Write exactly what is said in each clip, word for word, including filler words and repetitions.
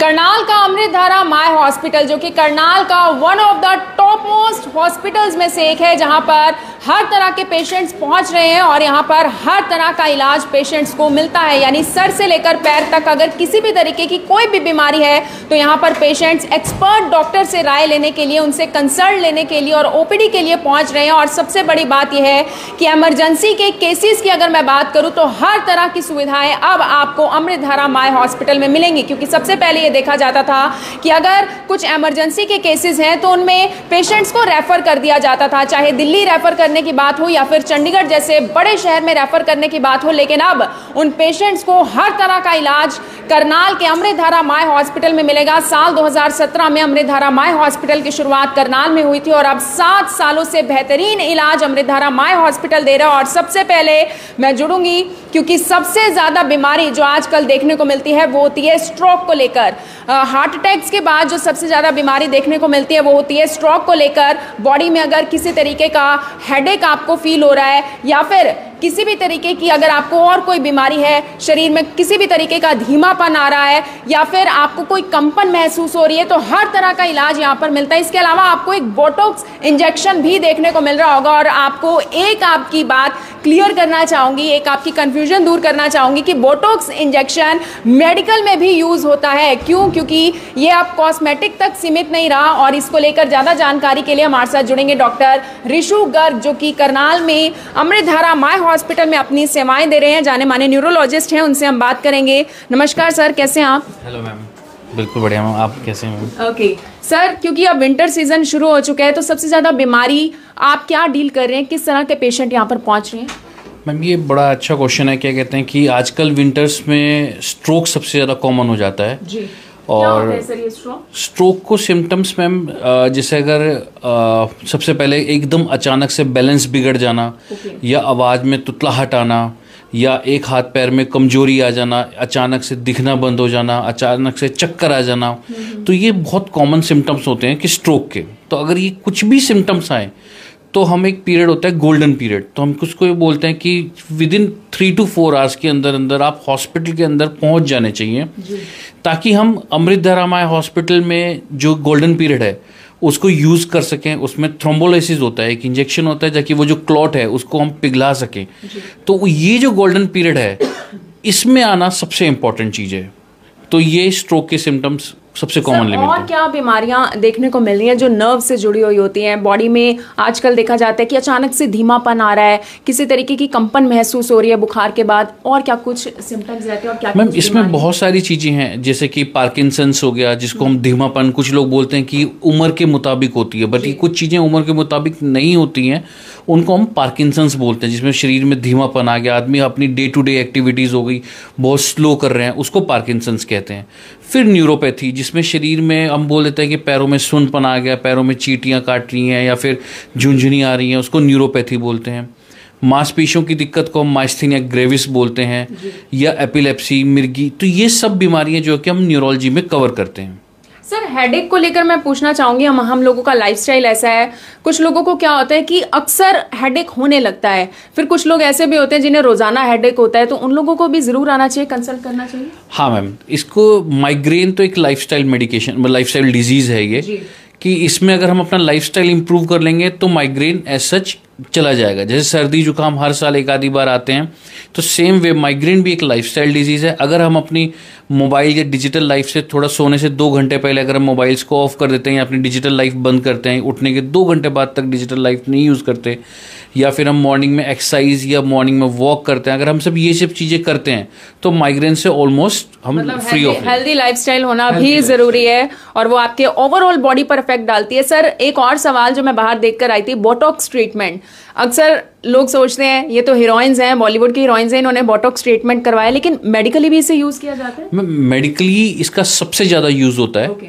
करनाल का अमृतधारा my hospital, जो कि करनाल का one of the top most hospitals में से एक है, जहां पर हर तरह के पेशेंट्स पहुंच रहे हैं और यहां पर हर तरह का इलाज पेशेंट्स को मिलता है। यानी सर से लेकर पैर तक अगर किसी भी तरीके की कोई भी बीमारी है तो यहां पर पेशेंट्स एक्सपर्ट डॉक्टर से राय लेने के लिए, उनसे कंसल्ट लेने के लिए और ओपीडी के लिए पहुंच रहे हैं। और सबसे बड़ी बात यह है कि इमरजेंसी के केसेस की अगर मैं बात करूं तो हर तरह की सुविधाएं अब आपको अमृतधारा माय हॉस्पिटल में मिलेंगी। क्योंकि सबसे पहले ये देखा जाता था कि अगर कुछ इमरजेंसी के केसेस हैं तो उनमें पेशेंट्स को रेफर कर दिया जाता था, चाहे दिल्ली रेफर करने की बात हो या फिर चंडीगढ़ जैसे बड़े शहर में रेफर करने की बात हो। लेकिन अब उन पेशेंट्स को हर तरह का इलाज करनाल के अमृतधारा माय हॉस्पिटल में मिलेगा। साल दो हज़ार सत्रह में अमृतधारा माय हॉस्पिटल की शुरुआत करनाल में हुई थी और अब सात सालों से बेहतरीन इलाज अमृतधारा माय हॉस्पिटल दे रहा है। और सबसे पहले मैं जुड़ूंगी क्योंकि सबसे ज्यादा बीमारी जो आजकल देखने को मिलती है वो होती है स्ट्रोक को लेकर। हार्ट अटैक्स के बाद जो सबसे ज्यादा बीमारी देखने को मिलती है वो होती है स्ट्रोक को लेकर। बॉडी में अगर किसी तरीके का हेडेक आपको फील हो रहा है या फिर किसी भी तरीके की अगर आपको और कोई बीमारी है, शरीर में किसी भी तरीके का धीमापन आ रहा है या फिर आपको कोई कंपन महसूस हो रही है, तो हर तरह का इलाज यहाँ पर मिलता है। इसके अलावा आपको एक बोटॉक्स इंजेक्शन भी देखने को मिल रहा होगा। और आपको एक आपकी बात क्लियर करना चाहूंगी, एक आपकी कंफ्यूजन दूर करना चाहूंगी कि बोटॉक्स इंजेक्शन मेडिकल में भी यूज होता है। क्यों? क्योंकि ये आप कॉस्मेटिक तक सीमित नहीं रहा। और इसको लेकर ज्यादा जानकारी के लिए हमारे साथ जुड़ेंगे डॉक्टर ऋषु गर्ग, जो कि करनाल में अमृतधारा माय हॉस्पिटल में अपनी सेवाएं दे रहे हैं, जाने माने न्यूरोलॉजिस्ट हैं। उनसे हम बात करेंगे। नमस्कार सर, कैसे हैं आप? हेलो मैम, बिल्कुल बढ़िया मैम, आप कैसे हैं मैम? ओके सर, क्योंकि अब विंटर सीजन शुरू हो चुका है तो सबसे ज़्यादा बीमारी आप क्या डील कर रहे हैं, किस तरह के पेशेंट यहाँ पर पहुँच रहे हैं? मैम ये बड़ा अच्छा क्वेश्चन है। क्या कहते हैं कि आजकल विंटर्स में स्ट्रोक सबसे ज़्यादा कॉमन हो जाता है जी। और क्या सर ये स्ट्रोक? स्ट्रोक को सिम्टम्स मैम जैसे अगर आ, सबसे पहले एकदम अचानक से बैलेंस बिगड़ जाना okay. या आवाज़ में तुतलाहट आना या एक हाथ पैर में कमजोरी आ जाना, अचानक से दिखना बंद हो जाना, अचानक से चक्कर आ जाना, तो ये बहुत कॉमन सिम्टम्स होते हैं कि स्ट्रोक के। तो अगर ये कुछ भी सिम्टम्स आए तो हम एक पीरियड होता है गोल्डन पीरियड, तो हम उसको ये बोलते हैं कि within three to four hours के अंदर अंदर आप हॉस्पिटल के अंदर पहुंच जाने चाहिए, ताकि हम अमृतधारा माय हॉस्पिटल में जो गोल्डन पीरियड है उसको यूज़ कर सकें। उसमें थ्रोम्बोलाइसिस होता है, एक इंजेक्शन होता है ताकि वो जो क्लॉट है उसको हम पिघला सकें। तो ये जो गोल्डन पीरियड है इसमें आना सबसे इम्पॉर्टेंट चीज़ है। तो ये स्ट्रोक के सिम्टम्स सबसे कॉमनली मिलते हैं। और क्या बीमारियां देखने को मिल रही हैं जो नर्व से जुड़ी हुई होती हैं? बॉडी में आजकल देखा जाता है कि अचानक से धीमापन आ रहा है, किसी तरीके की कंपन महसूस हो रही है बुखार के बाद, और क्या कुछ सिम्टम्स रहते हैं? और क्या मैम इसमें बहुत सारी चीज़ें हैं, जैसे कि पार्किंसंस हो गया, जिसको हम धीमापन, कुछ लोग बोलते हैं कि उम्र के मुताबिक होती है, बट ये कुछ चीज़ें उम्र के मुताबिक नहीं होती हैं, उनको हम पार्किंसंस बोलते हैं, जिसमें शरीर में धीमापन आ गया, आदमी अपनी डे टू डे एक्टिविटीज़ हो गई बहुत स्लो कर रहे हैं, उसको पार्किंसंस कहते हैं। फिर न्यूरोपैथी, जिसमें शरीर में हम बोल देते हैं कि पैरों में सुनपन आ गया, पैरों में चींटियां काट रही हैं या फिर झुंझुनी आ रही हैं, उसको न्यूरोपैथी बोलते हैं। मांसपेशियों की दिक्कत को हम माइस्थीनिया ग्रेविस बोलते हैं, या एपिलेप्सी, मिर्गी। तो ये सब बीमारियां जो कि हम न्यूरोलॉजी में कवर करते हैं। सर हेडेक को लेकर मैं पूछना चाहूंगी, हम हम लोगों का लाइफस्टाइल ऐसा है, कुछ लोगों को क्या होता है कि अक्सर हेडेक होने लगता है, फिर कुछ लोग ऐसे भी होते हैं जिन्हें रोजाना हेडेक होता है, तो उन लोगों को भी जरूर आना चाहिए, कंसल्ट करना चाहिए? हाँ मैम, इसको माइग्रेन तो एक लाइफस्टाइल मेडिकेशन, लाइफस्टाइल डिजीज है ये, कि इसमें अगर हम अपना लाइफस्टाइल इंप्रूव कर लेंगे तो माइग्रेन एज सच चला जाएगा। जैसे सर्दी जुकाम हर साल एक आधी बार आते हैं, तो सेम वे माइग्रेन भी एक लाइफस्टाइल डिजीज़ है। अगर हम अपनी मोबाइल या डिजिटल लाइफ से थोड़ा सोने से दो घंटे पहले अगर हम मोबाइल्स को ऑफ कर देते हैं या अपनी डिजिटल लाइफ बंद करते हैं, उठने के दो घंटे बाद तक डिजिटल लाइफ नहीं यूज़ करते, या फिर हम मॉर्निंग में एक्सरसाइज या मॉर्निंग में वॉक करते हैं, अगर हम सब ये सब चीज़ें करते हैं तो माइग्रेन से ऑलमोस्ट हम मतलब फ्री ऑफ। हेल्दी लाइफस्टाइल होना भी जरूरी है और वो आपके ओवरऑल बॉडी पर इफेक्ट डालती है। सर एक और सवाल जो मैं बाहर देखकर आई थी, बोटॉक्स ट्रीटमेंट। अक्सर लोग सोचते हैं ये तो हीरोइंस हैं, बॉलीवुड की हीरोइंस हैं, इन्होंने बोटॉक्स ट्रीटमेंट करवाया, लेकिन मेडिकली भी इसे यूज किया जाता है? मेडिकली इसका सबसे ज़्यादा यूज़ होता है, okay.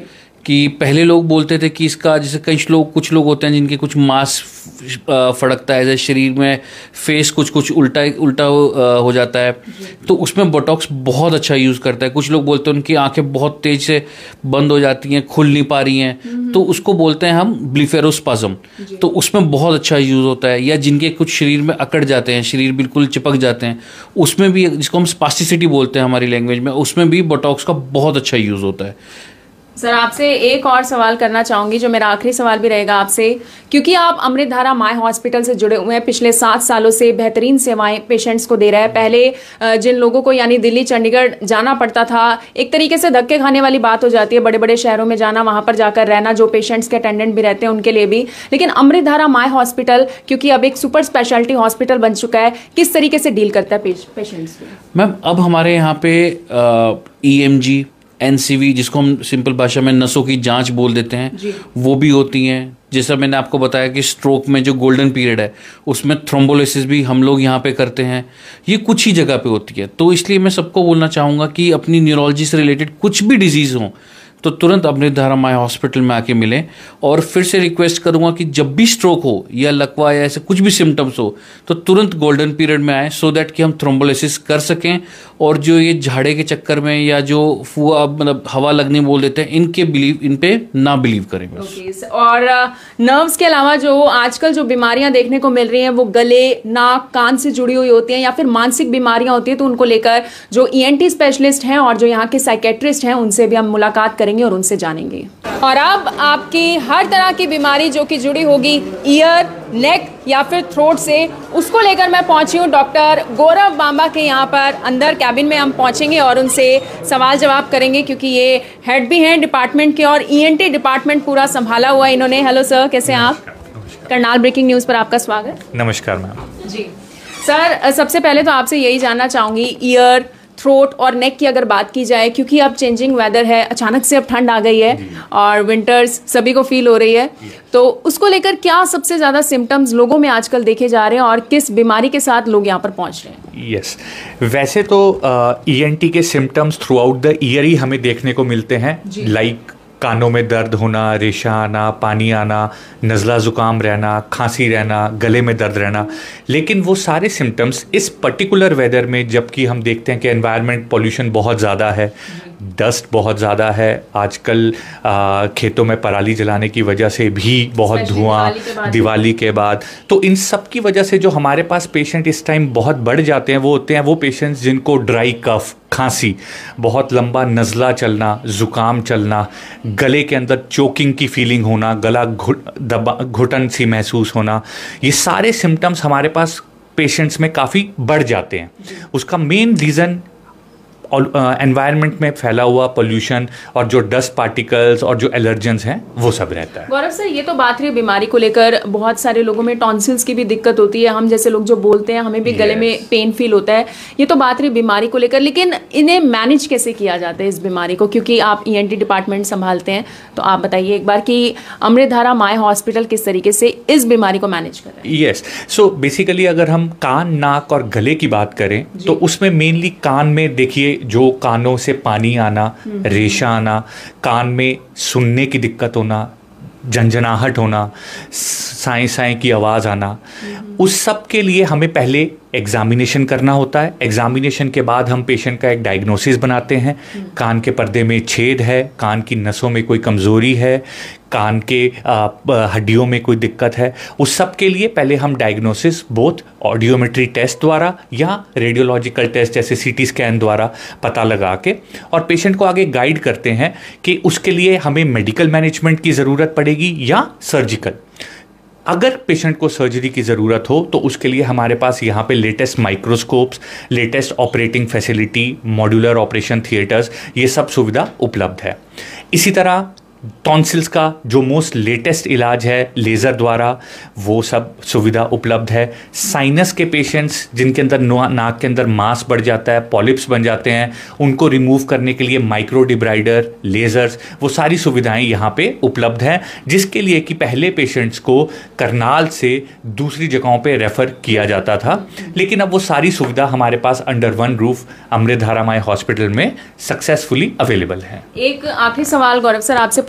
कि पहले लोग बोलते थे कि इसका, जैसे कई लोग कुछ लोग होते हैं जिनके कुछ मांस फड़कता है, जैसे शरीर में फेस कुछ कुछ उल्टा उल्टा हो जाता है, तो उसमें बोटॉक्स बहुत अच्छा यूज़ करता है। कुछ लोग बोलते हैं उनकी आंखें बहुत तेज से बंद हो जाती हैं, खुल नहीं पा रही हैं, तो उसको बोलते हैं हम ब्लीफेरोस्पाज्म, तो उसमें बहुत अच्छा यूज़ होता है। या जिनके कुछ शरीर में अकड़ जाते हैं, शरीर बिल्कुल चिपक जाते हैं, उसमें भी, जिसको हम स्पास्टिसिटी बोलते हैं हमारी लैंग्वेज में, उसमें भी बोटॉक्स का बहुत अच्छा यूज़ होता है। सर आपसे एक और सवाल करना चाहूंगी, जो मेरा आखिरी सवाल भी रहेगा आपसे, क्योंकि आप अमृतधारा माय हॉस्पिटल से जुड़े हुए हैं, पिछले सात सालों से बेहतरीन सेवाएं पेशेंट्स को दे रहा है। पहले जिन लोगों को यानी दिल्ली चंडीगढ़ जाना पड़ता था, एक तरीके से धक्के खाने वाली बात हो जाती है, बड़े बड़े शहरों में जाना, वहां पर जाकर रहना, जो पेशेंट्स के अटेंडेंट भी रहते हैं उनके लिए भी। लेकिन अमृतधारा माय हॉस्पिटल क्योंकि अब एक सुपर स्पेशलिटी हॉस्पिटल बन चुका है, किस तरीके से डील करता है पेशेंट्स को? मैम अब हमारे यहाँ पे E M G, N C V, जिसको हम सिंपल भाषा में नसों की जांच बोल देते हैं, वो भी होती हैं। जैसा मैंने आपको बताया कि स्ट्रोक में जो गोल्डन पीरियड है उसमें थ्रोम्बोलिसिस भी हम लोग यहाँ पे करते हैं। ये कुछ ही जगह पे होती है, तो इसलिए मैं सबको बोलना चाहूँगा कि अपनी न्यूरोलॉजी से रिलेटेड कुछ भी डिजीज़ हो तो तुरंत अमृतधारा माय हॉस्पिटल में आके मिलें। और फिर से रिक्वेस्ट करूंगा कि जब भी स्ट्रोक हो या लकवा या ऐसे कुछ भी सिम्टम्स हो तो तुरंत गोल्डन पीरियड में आए, सो दैट कि हम थ्रोम्बोलिसिस कर सकें। और जो ये झाड़े के चक्कर में या जो फुआ मतलब हवा लगने बोल देते हैं, इनके बिलीव इन पे ना बिलीव करें बस। okay, और नर्व्स के अलावा जो आजकल जो बीमारियां देखने को मिल रही हैं वो गले, नाक, कान से जुड़ी हुई होती हैं, या फिर मानसिक बीमारियां होती हैं, तो उनको लेकर जो ई एन टी स्पेशलिस्ट हैं और जो यहाँ के साइकेट्रिस्ट हैं उनसे भी हम मुलाकात करेंगे और उनसे जानेंगे। और अब आपकी हर तरह की बीमारी जो कि जुड़ी होगी ईयर, नेक या फिर थ्रोट से, उसको लेकर मैं पहुंची हूँ डॉक्टर गौरव बांबा के यहाँ पर। अंदर कैबिन में हम पहुंचेंगे और उनसे सवाल जवाब करेंगे, क्योंकि ये हेड भी हैं डिपार्टमेंट के और ई एन टी डिपार्टमेंट पूरा संभाला हुआ है इन्होंने। हेलो सर, कैसे हैं आप? करनाल ब्रेकिंग न्यूज़ पर आपका स्वागत। नमस्कार मैम। जी सर, सबसे पहले तो आपसे यही जानना चाहूँगी, ईयर, थ्रोट और नेक की अगर बात की जाए, क्योंकि अब चेंजिंग वेदर है, अचानक से अब ठंड आ गई है और विंटर्स सभी को फील हो रही है, तो उसको लेकर क्या सबसे ज़्यादा सिम्टम्स लोगों में आजकल देखे जा रहे हैं और किस बीमारी के साथ लोग यहाँ पर पहुँच रहे हैं? Yes yes. वैसे तो ई एन टी के symptoms throughout the year ही हमें देखने को मिलते हैं, लाइक कानों में दर्द होना, रेशा आना, पानी आना, नज़ला ज़ुकाम रहना, खांसी रहना, गले में दर्द रहना। लेकिन वो सारे सिम्टम्स इस पर्टिकुलर वेदर में, जबकि हम देखते हैं कि एनवायरनमेंट पॉल्यूशन बहुत ज़्यादा है, डस्ट बहुत ज़्यादा है, आजकल आ, खेतों में पराली जलाने की वजह से भी बहुत धुआं, दिवाली के बाद, तो इन सब की वजह से जो हमारे पास पेशेंट इस टाइम बहुत बढ़ जाते हैं, वो होते हैं वो पेशेंट्स जिनको ड्राई कफ, खांसी, बहुत लंबा नज़ला चलना, ज़ुकाम चलना, गले के अंदर चोकिंग की फीलिंग होना, गला घुट दबा घुटन सी महसूस होना, ये सारे सिम्टम्स हमारे पास पेशेंट्स में काफ़ी बढ़ जाते हैं। उसका मेन रीज़न एनवायरनमेंट में फैला हुआ पोल्यूशन और जो डस्ट पार्टिकल्स और जो एलर्जेंस हैं वो सब रहता है। गौरव सर, ये तो बात रही बीमारी को लेकर, बहुत सारे लोगों में टॉन्सिल्स की भी दिक्कत होती है, हम जैसे लोग जो बोलते हैं हमें भी yes. गले में पेन फील होता है, ये तो बात रही बीमारी को लेकर, लेकिन इन्हें मैनेज कैसे किया जाता है इस बीमारी को, क्योंकि आप ई एन टी डिपार्टमेंट संभालते हैं, तो आप बताइए एक बार कि अमृतधारा माय हॉस्पिटल किस तरीके से इस बीमारी को मैनेज कर रहे हैं? यस, सो बेसिकली अगर हम कान, नाक और गले की बात करें तो उसमें मेनली कान में देखिए जो कानों से पानी आना, रेशा आना, कान में सुनने की दिक्कत होना, झंझनाहट होना, साएं साएं की आवाज़ आना, उस सब के लिए हमें पहले एग्जामिनेशन करना होता है। एग्जामिनेशन के बाद हम पेशेंट का एक डायग्नोसिस बनाते हैं, कान के पर्दे में छेद है, कान की नसों में कोई कमज़ोरी है, कान के हड्डियों में कोई दिक्कत है, उस सब के लिए पहले हम डायग्नोसिस बोथ ऑडियोमेट्री टेस्ट द्वारा या रेडियोलॉजिकल टेस्ट जैसे सी टी स्कैन द्वारा पता लगा के और पेशेंट को आगे गाइड करते हैं कि उसके लिए हमें मेडिकल मैनेजमेंट की ज़रूरत पड़ेगी या सर्जिकल। अगर पेशेंट को सर्जरी की ज़रूरत हो तो उसके लिए हमारे पास यहाँ पे latest microscopes, latest operating facility, modular operation theatres, ये सब सुविधा उपलब्ध है। इसी तरह टॉन्सिल्स का जो मोस्ट लेटेस्ट इलाज है लेज़र द्वारा, वो सब सुविधा उपलब्ध है। साइनस के पेशेंट्स जिनके अंदर नाक के अंदर मांस बढ़ जाता है, पॉलिप्स बन जाते हैं, उनको रिमूव करने के लिए माइक्रो डिब्राइडर, लेज़र्स, वो सारी सुविधाएं यहाँ पे उपलब्ध हैं, जिसके लिए कि पहले पेशेंट्स को करनाल से दूसरी जगहों पे रेफ़र किया जाता था, लेकिन अब वो सारी सुविधा हमारे पास under one roof Amritdhara my hospital में सक्सेसफुली अवेलेबल है। एक आखिरी सवाल गौरव सर आपसे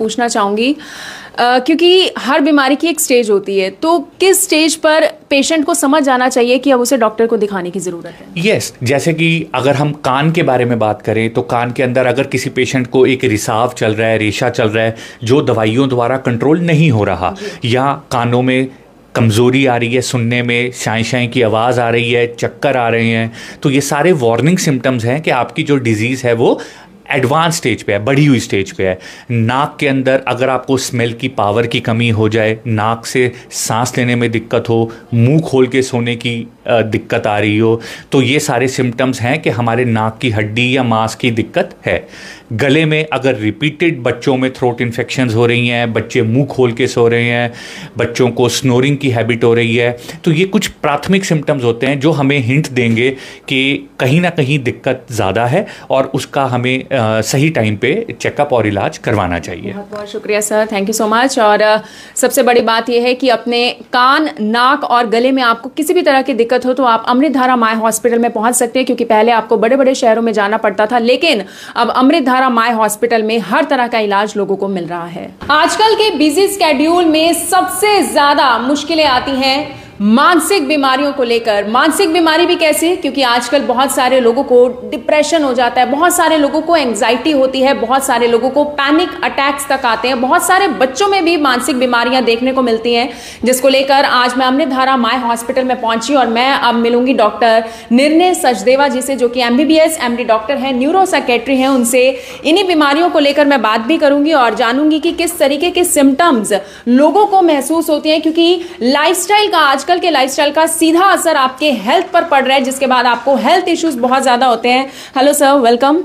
पूछना चाहूँगी, Uh, क्योंकि हर बीमारी की एक स्टेज होती है, तो किस स्टेज पर पेशेंट को समझ जाना चाहिए कि अब उसे डॉक्टर को दिखाने की ज़रूरत है? यस yes, जैसे कि अगर हम कान के बारे में बात करें तो कान के अंदर अगर किसी पेशेंट को एक रिसाव चल रहा है, रेशा चल रहा है जो दवाइयों द्वारा कंट्रोल नहीं हो रहा, या कानों में कमज़ोरी आ रही है, सुनने में शाई शाई की आवाज़ आ रही है, चक्कर आ रहे हैं, तो ये सारे वार्निंग सिम्टम्स हैं कि आपकी जो डिजीज़ है वो एडवांस स्टेज पे है, बढ़ी हुई स्टेज पे है। नाक के अंदर अगर आपको स्मेल की पावर की कमी हो जाए, नाक से सांस लेने में दिक्कत हो, मुंह खोल के सोने की दिक्कत आ रही हो, तो ये सारे सिम्टम्स हैं कि हमारे नाक की हड्डी या मांस की दिक्कत है। गले में अगर रिपीटेड बच्चों में थ्रोट इन्फेक्शंस हो रही हैं, बच्चे मुंह खोल के सो रहे हैं, बच्चों को स्नोरिंग की हैबिट हो रही है, तो ये कुछ प्राथमिक सिम्टम्स होते हैं जो हमें हिंट देंगे कि कहीं ना कहीं दिक्कत ज़्यादा है और उसका हमें आ, सही टाइम पे चेकअप और इलाज करवाना चाहिए। बहुत बहुत शुक्रिया sir, thank you so much. और आ, सबसे बड़ी बात यह है कि अपने कान, नाक और गले में आपको किसी भी तरह की दिक्कत हो तो आप अमृतधारा माय हॉस्पिटल में पहुंच सकते हैं, क्योंकि पहले आपको बड़े बड़े शहरों में जाना पड़ता था, लेकिन अब अमृतधारा माय हॉस्पिटल में हर तरह का इलाज लोगों को मिल रहा है। आजकल के बिजी स्केड्यूल में सबसे ज्यादा मुश्किलें आती हैं मानसिक बीमारियों को लेकर। मानसिक बीमारी भी कैसे, क्योंकि आजकल बहुत सारे लोगों को डिप्रेशन हो जाता है, बहुत सारे लोगों को एंग्जाइटी होती है, बहुत सारे लोगों को पैनिक अटैक्स तक आते हैं, बहुत सारे बच्चों में भी मानसिक बीमारियां देखने को मिलती हैं, जिसको लेकर आज मैं अमृतधारा माय हॉस्पिटल में पहुंची और मैं अब मिलूंगी डॉक्टर निर्णय सचदेवा जी से, जो कि एमबीबीएस एमडी डॉक्टर हैं, न्यूरो साइकेट्री हैं। उनसे इन्हीं बीमारियों को लेकर मैं बात भी करूंगी और जानूंगी कि किस तरीके के सिम्टम्स लोगों को महसूस होते हैं, क्योंकि लाइफस्टाइल का आज आजकल के लाइफस्टाइल का सीधा असर आपके हेल्थ पर पड़ रहा है, जिसके बाद आपको हेल्थ इश्यूज बहुत ज्यादा होते हैं। Hello sir, welcome.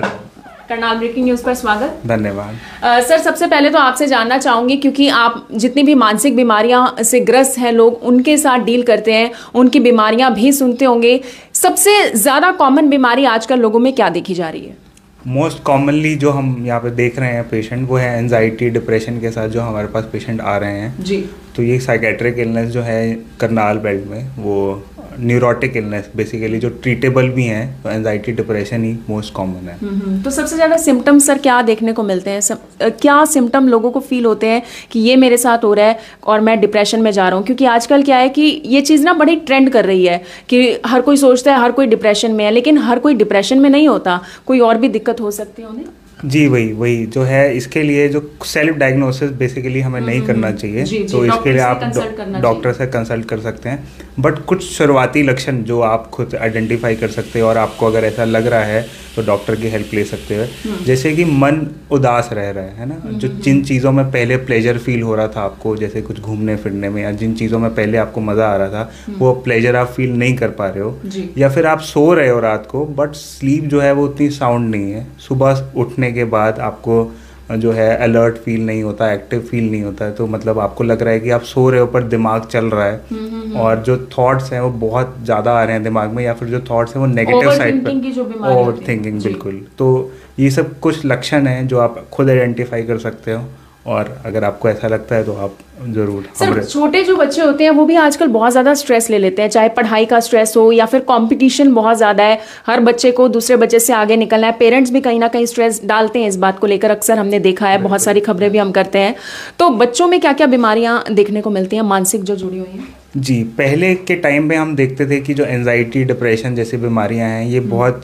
Karnal breaking news पर स्वागत। धन्यवाद। uh, सर, सबसे पहले तो आपसे जानना चाहूंगी, क्योंकि आप जितनी भी मानसिक बीमारियां से ग्रस्त हैं लोग, उनके साथ डील करते हैं, उनकी बीमारियां भी सुनते होंगे, सबसे ज्यादा कॉमन बीमारी आजकल लोगों में क्या देखी जा रही है? मोस्ट कॉमनली जो हम यहाँ पे देख रहे हैं पेशेंट, वो है एंजाइटी, डिप्रेशन के साथ जो हमारे पास पेशेंट आ रहे हैं जी। तो ये साइकेट्रिक इलनेस जो है करनाल बेल्ट में, वो न्यूरोटिक इलनेस बेसिकली जो ट्रीटेबल भी हैं, तो एंजाइटी डिप्रेशन ही मोस्ट कॉमन है। तो सबसे ज़्यादा सिम्टम्स सर क्या देखने को मिलते हैं? सब, क्या सिम्टम लोगों को फील होते हैं कि ये मेरे साथ हो रहा है और मैं डिप्रेशन में जा रहा हूँ? क्योंकि आजकल क्या है कि ये चीज़ ना बड़ी ट्रेंड कर रही है कि हर कोई सोचता है हर कोई डिप्रेशन में है, लेकिन हर कोई डिप्रेशन में नहीं होता, कोई और भी दिक्कत हो सकती है उन्हें। जी, वही वही जो है, इसके लिए जो सेल्फ डायग्नोसिस बेसिकली हमें नहीं करना चाहिए, जी, जी, तो इसके लिए आप डॉक्टर से कंसल्ट कर सकते हैं। बट कुछ शुरुआती लक्षण जो आप खुद आइडेंटिफाई कर सकते हैं और आपको अगर ऐसा लग रहा है तो डॉक्टर की हेल्प ले सकते हैं। जैसे कि मन उदास रह रहा है है ना, जो जिन चीज़ों में पहले प्लेजर फील हो रहा था आपको, जैसे कुछ घूमने फिरने में, या जिन चीज़ों में पहले आपको मज़ा आ रहा था वो प्लेजर आप फील नहीं कर पा रहे हो, या फिर आप सो रहे हो रात को बट स्लीप जो है वो उतनी साउंड नहीं है, सुबह उठने के बाद आपको जो है अलर्ट फील नहीं होता, एक्टिव फील नहीं होता है, तो मतलब आपको लग रहा है कि आप सो रहे हो पर दिमाग चल रहा है और जो थॉट्स हैं वो बहुत ज़्यादा आ रहे हैं दिमाग में, या फिर जो थॉट्स हैं वो नेगेटिव साइड पर, ओवर थिंकिंग, बिल्कुल। तो ये सब कुछ लक्षण हैं जो आप खुद आइडेंटिफाई कर सकते हो, और अगर आपको ऐसा लगता है तो आप जरूर। सर, छोटे जो बच्चे होते हैं वो भी आजकल बहुत ज़्यादा स्ट्रेस ले लेते हैं, चाहे पढ़ाई का स्ट्रेस हो या फिर कंपटीशन बहुत ज़्यादा है, हर बच्चे को दूसरे बच्चे से आगे निकलना है, पेरेंट्स भी कहीं ना कहीं स्ट्रेस डालते हैं इस बात को लेकर, अक्सर हमने देखा है, बहुत सारी खबरें भी हम करते हैं। तो बच्चों में क्या क्या बीमारियां देखने को मिलती हैं मानसिक जो जुड़ी हुई हैं? जी, पहले के टाइम में हम देखते थे कि जो एंजाइटी, डिप्रेशन जैसी बीमारियां हैं ये बहुत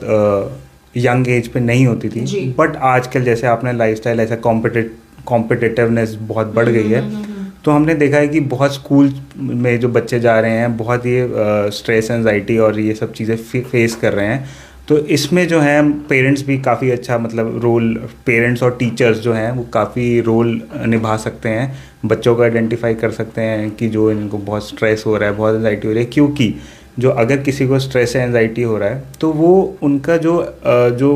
यंग एज पे नहीं होती थी, बट आजकल जैसे आपने लाइफस्टाइल ऐसा कॉम्पिटिट कॉम्पिटिटिवनेस बहुत बढ़ गई है, तो हमने देखा है कि बहुत स्कूल में जो बच्चे जा रहे हैं बहुत ये स्ट्रेस, एंजाइटी और ये सब चीज़ें फेस कर रहे हैं। तो इसमें जो है पेरेंट्स भी काफ़ी अच्छा मतलब रोल, पेरेंट्स और टीचर्स जो हैं वो काफ़ी रोल निभा सकते हैं, बच्चों को आइडेंटिफाई कर सकते हैं कि जो इनको बहुत स्ट्रेस हो रहा है, बहुत एंजाइटी हो रही है। क्योंकि जो अगर किसी को स्ट्रेस या एंजाइटी हो रहा है तो वो उनका जो जो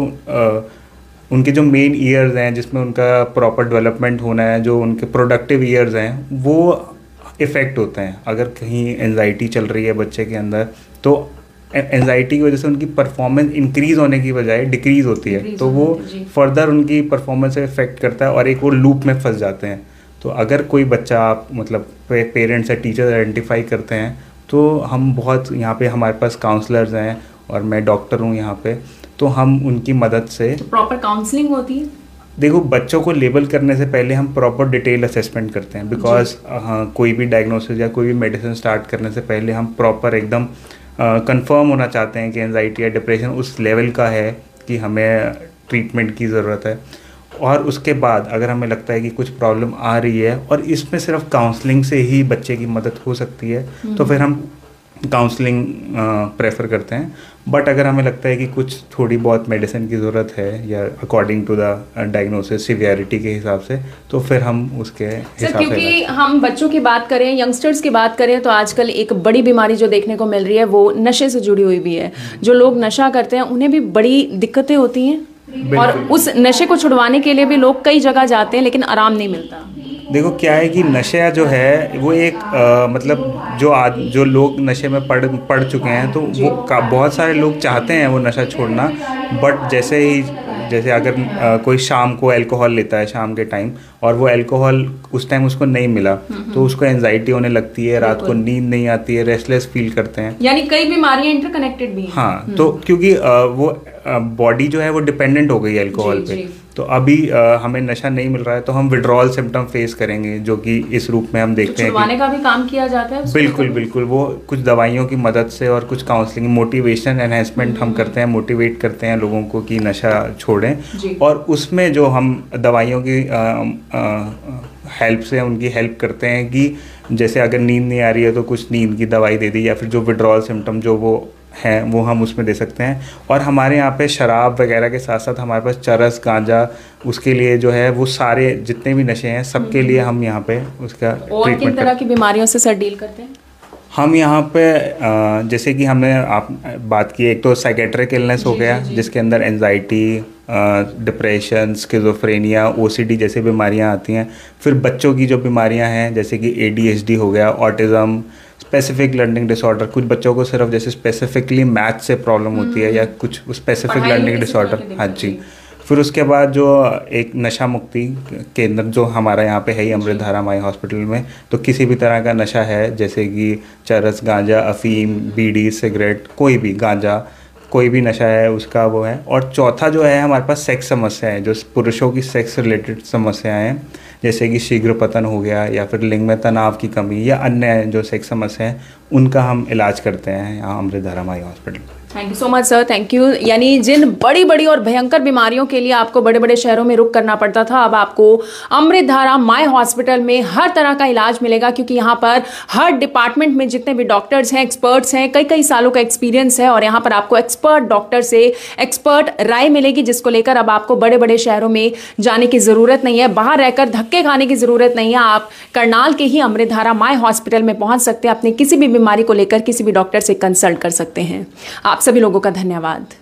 उनके जो मेन ईयर्स हैं जिसमें उनका प्रॉपर डेवलपमेंट होना है, जो उनके प्रोडक्टिव ईयर्स हैं वो इफ़ेक्ट होते हैं। अगर कहीं एंजाइटी चल रही है बच्चे के अंदर तो एंजाइटी की वजह से उनकी परफॉर्मेंस इंक्रीज़ होने की बजाय डिक्रीज़ होती है, तो वो फर्दर उनकी परफॉर्मेंस से इफेक्ट करता है और एक वो लूप में फंस जाते हैं। तो अगर कोई बच्चा आप मतलब पेरेंट्स या टीचर्स आइडेंटिफाई करते हैं तो हम बहुत, यहाँ पे हमारे पास काउंसलर्स हैं और मैं डॉक्टर हूँ यहाँ पे, तो हम उनकी मदद से प्रॉपर काउंसलिंग होती है। देखो, बच्चों को लेबल करने से पहले हम प्रॉपर डिटेल असेसमेंट करते हैं, बिकॉज हाँ, कोई भी डायग्नोसिस या कोई भी मेडिसिन स्टार्ट करने से पहले हम प्रॉपर एकदम कंफर्म होना चाहते हैं कि एंजाइटी या डिप्रेशन उस लेवल का है कि हमें ट्रीटमेंट की ज़रूरत है। और उसके बाद अगर हमें लगता है कि कुछ प्रॉब्लम आ रही है और इसमें सिर्फ काउंसलिंग से ही बच्चे की मदद हो सकती है, तो फिर हम काउंसलिंग प्रेफर करते हैं। बट अगर हमें लगता है कि कुछ थोड़ी बहुत मेडिसिन की ज़रूरत है या according to the diagnosis severity के हिसाब से, तो फिर हम उसके हिसाब से। क्योंकि हम बच्चों की बात करें, यंगस्टर्स की बात करें, तो आजकल एक बड़ी बीमारी जो देखने को मिल रही है वो नशे से जुड़ी हुई भी है। जो लोग नशा करते हैं उन्हें भी बड़ी दिक्कतें होती हैं, और उस नशे को छुड़वाने के लिए भी लोग कई जगह जाते हैं लेकिन आराम नहीं मिलता। देखो क्या है कि नशा जो है वो एक आ, मतलब जो आज जो लोग नशे में पड़ पड़ चुके हैं, तो वो बहुत सारे लोग चाहते हैं वो नशा छोड़ना, बट जैसे ही जैसे अगर आ, कोई शाम को अल्कोहल लेता है शाम के टाइम, और वो अल्कोहल उस टाइम उसको नहीं मिला, तो उसको एंजाइटी होने लगती है, रात को नींद नहीं आती है, रेस्टलेस फील करते हैं। यानी कई बीमारियां इंटरकनेक्टेड भी हैं। हाँ, तो क्योंकि आ, वो बॉडी जो है वो डिपेंडेंट हो गई है अल्कोहल पे, तो अभी आ, हमें नशा नहीं मिल रहा है, तो हम विड्रॉल सिम्टम फेस करेंगे, जो कि इस रूप में हम देखते हैं। छुड़वाने का भी काम किया जाता है। बिल्कुल बिल्कुल, वो कुछ दवाइयों की मदद से और कुछ काउंसलिंग, मोटिवेशन एनहेंसमेंट हम करते हैं, मोटिवेट करते हैं लोगों को कि नशा छोड़ें, और उसमें जो हम दवाइयों की हेल्प से उनकी हेल्प करते हैं कि जैसे अगर नींद नहीं आ रही है तो कुछ नींद की दवाई दे दी, या फिर जो विड्रॉल सिम्टम जो वो हैं वो हम उसमें दे सकते हैं। और हमारे यहाँ पे शराब वगैरह के साथ साथ हमारे पास चरस, गांजा, उसके लिए जो है वो सारे जितने भी नशे हैं सबके लिए हम यहाँ पे उसका और किन तरह की बीमारियों से सर डील करते हैं? हम यहाँ पे जैसे कि हमने आप बात की, एक तो साइकेट्रिक इलनेस हो गया जिसके अंदर एंजाइटी, डिप्रेशन, स्किज़ोफ्रेनिया, ओसीडी जैसी बीमारियाँ आती हैं। फिर बच्चों की जो बीमारियाँ हैं जैसे कि एडीएचडी हो गया, ऑटिज़म, स्पेसिफिक लर्निंग डिसऑर्डर, कुछ बच्चों को सिर्फ जैसे स्पेसिफिकली मैथ से प्रॉब्लम होती है या कुछ स्पेसिफिक लर्निंग डिसऑर्डर। हाँ जी। फिर उसके बाद जो एक नशा मुक्ति केंद्र जो हमारा यहाँ पे है ही अमृतधारा माई हॉस्पिटल में, तो किसी भी तरह का नशा है जैसे कि चरस, गांजा, अफीम, बीड़ी, सिगरेट, कोई भी गांजा, कोई भी नशा है उसका वो है। और चौथा जो है हमारे पास सेक्स समस्या है, जो पुरुषों की सेक्स रिलेटेड समस्याएं हैं जैसे कि शीघ्र पतन हो गया या फिर लिंग में तनाव की कमी या अन्य जो सेक्स समस्या हैं, उनका हम इलाज करते हैं यहाँ Amritdhara my hospital. Thank you so much sir, thank you. यानी जिन बड़ी बड़ी और भयंकर बीमारियों के लिए आपको बड़े बड़े शहरों में रुक करना पड़ता था, अब आपको अमृतधारा माई हॉस्पिटल में हर तरह का इलाज मिलेगा, क्योंकि यहाँ पर हर डिपार्टमेंट में जितने भी डॉक्टर्स हैं, एक्सपर्ट्स हैं, कई कई सालों का एक्सपीरियंस है, और यहाँ पर आपको एक्सपर्ट डॉक्टर से एक्सपर्ट राय मिलेगी, जिसको लेकर अब आपको बड़े बड़े शहरों में जाने की ज़रूरत नहीं है, बाहर रहकर धक्के खाने की ज़रूरत नहीं है। आप करनाल के ही अमृतधारा माई हॉस्पिटल में पहुँच सकते हैं, अपनी किसी भी बीमारी को लेकर किसी भी डॉक्टर से कंसल्ट कर सकते हैं। आप सभी लोगों का धन्यवाद।